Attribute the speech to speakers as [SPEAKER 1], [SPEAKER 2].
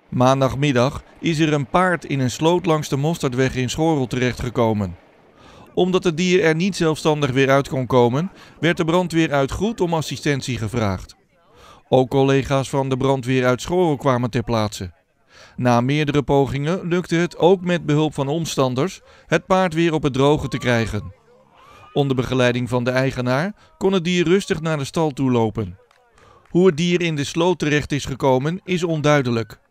[SPEAKER 1] Maandagmiddag is er een paard in een sloot langs de Mosterdweg in Schoorl terechtgekomen. Omdat het dier er niet zelfstandig weer uit kon komen, werd de brandweer uit Groet om assistentie gevraagd. Ook collega's van de brandweer uit Schoorl kwamen ter plaatse. Na meerdere pogingen lukte het ook met behulp van omstanders het paard weer op het droge te krijgen. Onder begeleiding van de eigenaar kon het dier rustig naar de stal toe lopen. Hoe het dier in de sloot terecht is gekomen is onduidelijk.